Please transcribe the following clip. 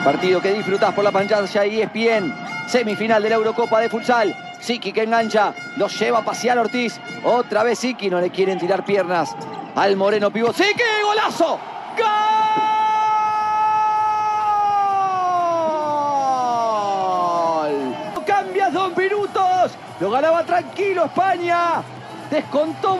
Partido que disfrutás por la pantalla ESPN. Semifinal de la Eurocopa de futsal. Siki que engancha, lo lleva a pasear Ortiz. Otra vez Siki, no le quieren tirar piernas al moreno pivot. ¡Siki! ¡Golazo! ¡Gol! Cambias 2 minutos. Lo ganaba tranquilo España. Descontó